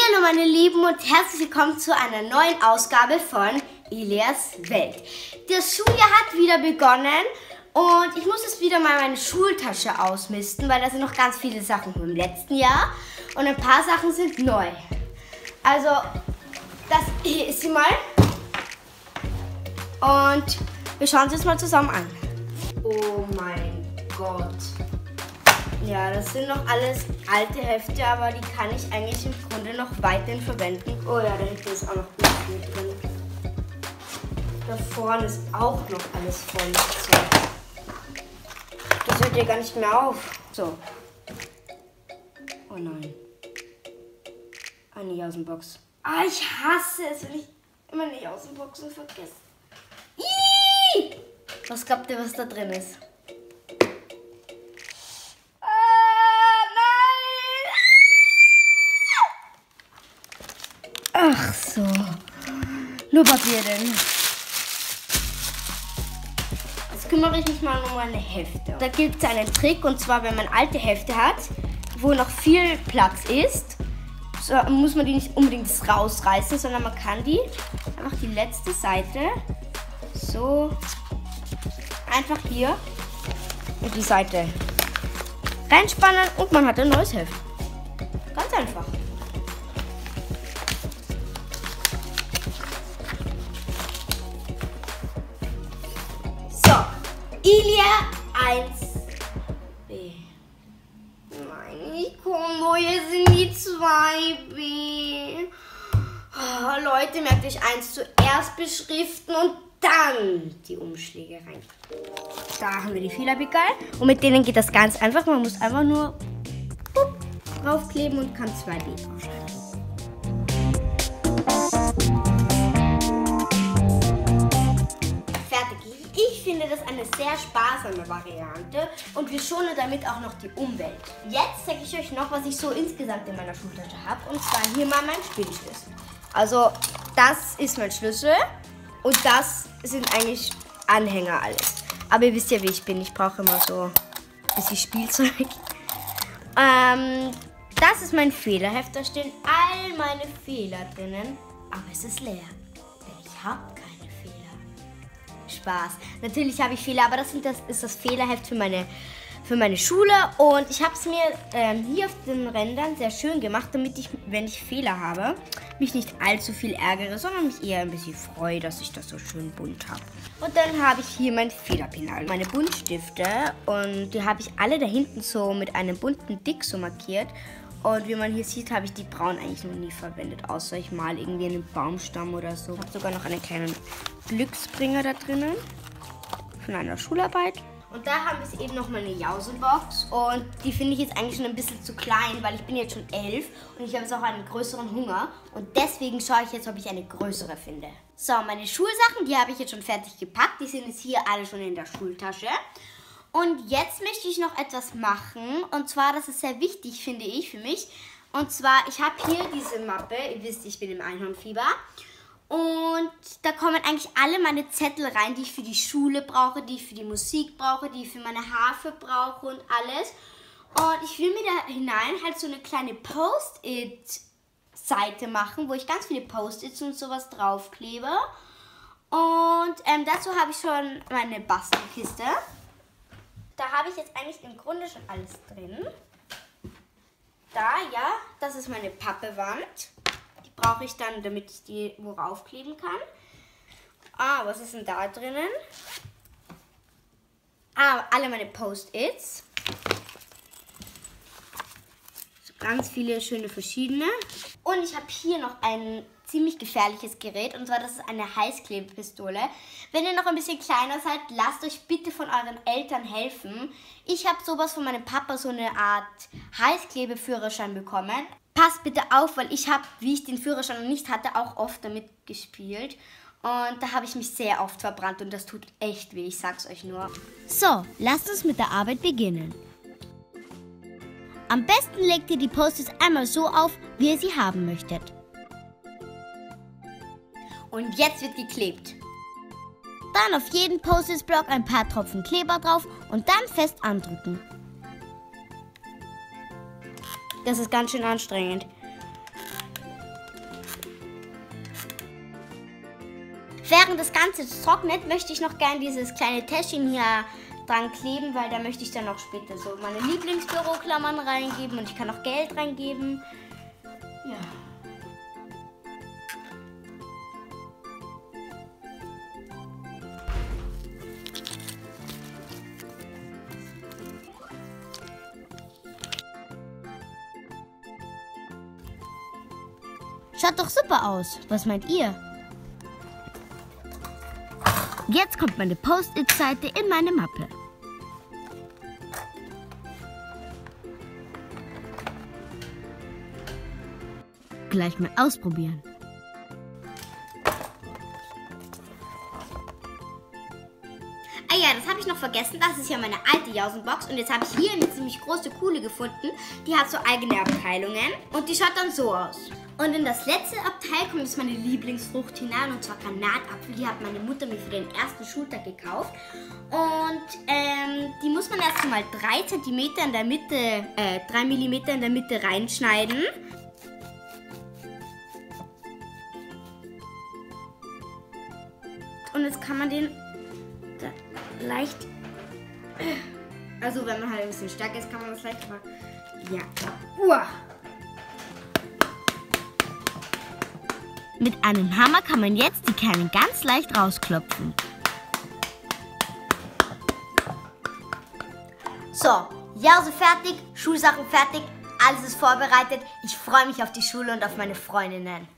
Hallihallo meine Lieben und herzlich willkommen zu einer neuen Ausgabe von Elias Welt. Das Schuljahr hat wieder begonnen und ich muss jetzt wieder mal meine Schultasche ausmisten, weil da sind noch ganz viele Sachen vom letzten Jahr und ein paar Sachen sind neu. Also, das hier ist sie mal und wir schauen sie jetzt mal zusammen an. Oh mein Gott. Ja, das sind noch alles alte Hefte, aber die kann ich eigentlich im Grunde noch weiterhin verwenden. Oh ja, da hinten ist auch noch Blut drin. Da vorne ist auch noch alles voll mit Zeug. Das hört ja gar nicht mehr auf. So. Oh nein. Nicht aus dem Box. Ah, ich hasse es, wenn ich immer nicht aus dem Boxen vergesse. Ihhh! Was glaubt ihr, was da drin ist? Ach so, nur Papier denn. Jetzt kümmere ich mich mal um meine Hefte. Da gibt es einen Trick, und zwar, wenn man alte Hefte hat, wo noch viel Platz ist, so muss man die nicht unbedingt rausreißen, sondern man kann die einfach die letzte Seite so einfach hier in die Seite reinspannen und man hat ein neues Heft. Ganz einfach. Ilia 1b. Nein, ich komme, jetzt sind die 2b. Oh, Leute, merkt euch 1 zuerst beschriften und dann die Umschläge rein. Da haben wir die Fehlerbegall und mit denen geht das ganz einfach. Man muss einfach nur draufkleben und kann 2b draufschreiben. Ich finde das eine sehr sparsame Variante und wir schonen damit auch noch die Umwelt. Jetzt zeige ich euch noch, was ich so insgesamt in meiner Schultasche habe. Und zwar hier mal mein Spielschlüssel. Also das ist mein Schlüssel und das sind eigentlich Anhänger alles. Aber ihr wisst ja, wie ich bin. Ich brauche immer so ein bisschen Spielzeug. Das ist mein Fehlerheft. Da stehen all meine Fehler drinnen. Aber es ist leer, denn ich habe keine Fehler. Spaß. Natürlich habe ich Fehler, aber das ist das Fehlerheft für meine Schule und ich habe es mir hier auf den Rändern sehr schön gemacht, damit ich, wenn ich Fehler habe, mich nicht allzu viel ärgere, sondern mich eher ein bisschen freue, dass ich das so schön bunt habe. Und dann habe ich hier mein Federpinal, meine Buntstifte und die habe ich alle da hinten so mit einem bunten Dick so markiert. Und wie man hier sieht, habe ich die braun eigentlich noch nie verwendet, außer ich mal irgendwie einen Baumstamm oder so. Ich habe sogar noch einen kleinen Glücksbringer da drinnen von einer Schularbeit. Und da haben wir eben noch meine Jausebox und die finde ich jetzt eigentlich schon ein bisschen zu klein, weil ich bin jetzt schon 11 und ich habe jetzt auch einen größeren Hunger. Und deswegen schaue ich jetzt, ob ich eine größere finde. So, meine Schulsachen, die habe ich jetzt schon fertig gepackt. Die sind jetzt hier alle schon in der Schultasche. Und jetzt möchte ich noch etwas machen. Und zwar, das ist sehr wichtig, finde ich, für mich. Und zwar, ich habe hier diese Mappe. Ihr wisst, ich bin im Einhornfieber. Und da kommen eigentlich alle meine Zettel rein, die ich für die Schule brauche, die ich für die Musik brauche, die ich für meine Harfe brauche und alles. Und ich will mir da hinein halt so eine kleine Post-it-Seite machen, wo ich ganz viele Post-its und sowas draufklebe. Und dazu habe ich schon meine Bastelkiste. Da habe ich jetzt eigentlich im Grunde schon alles drin. Da, ja, das ist meine Pappewand. Die brauche ich dann, damit ich die wo raufkleben kann. Ah, was ist denn da drinnen? Ah, alle meine Post-its. So ganz viele schöne verschiedene. Und ich habe hier noch ein ziemlich gefährliches Gerät, und zwar das ist eine Heißklebepistole. Wenn ihr noch ein bisschen kleiner seid, lasst euch bitte von euren Eltern helfen. Ich habe sowas von meinem Papa, so eine Art Heißklebeführerschein bekommen. Passt bitte auf, weil ich habe, wie ich den Führerschein noch nicht hatte, auch oft damit gespielt. Und da habe ich mich sehr oft verbrannt und das tut echt weh, ich sag's euch nur. So, lasst uns mit der Arbeit beginnen. Am besten legt ihr die Post-its einmal so auf, wie ihr sie haben möchtet. Und jetzt wird geklebt. Dann auf jeden Post-its-Block ein paar Tropfen Kleber drauf und dann fest andrücken. Das ist ganz schön anstrengend. während das Ganze trocknet, möchte ich noch gerne dieses kleine Täschchen hier dran kleben, weil da möchte ich dann auch später so meine Lieblingsbüroklammern reingeben und ich kann auch Geld reingeben. Ja. Schaut doch super aus. Was meint ihr? Jetzt kommt meine Post-it-Seite in meine Mappe. Gleich mal ausprobieren. Ah ja, das habe ich noch vergessen. Das ist ja meine alte Jausenbox. Und jetzt habe ich hier eine ziemlich große, coole gefunden. Die hat so eigene Abteilungen. Und die schaut dann so aus. Und in das letzte Abteil kommt jetzt meine Lieblingsfrucht hinein. Und zwar Granatapfel. Die hat meine Mutter mir für den ersten Schultag gekauft. Und die muss man erst mal 3 cm in der Mitte, 3 mm in der Mitte reinschneiden. Und jetzt kann man den leicht, also wenn man halt ein bisschen stärker ist, kann man das leicht, aber ja. Mit einem Hammer kann man jetzt die Kerne ganz leicht rausklopfen. So, Jause fertig, Schulsachen fertig, alles ist vorbereitet. Ich freue mich auf die Schule und auf meine Freundinnen.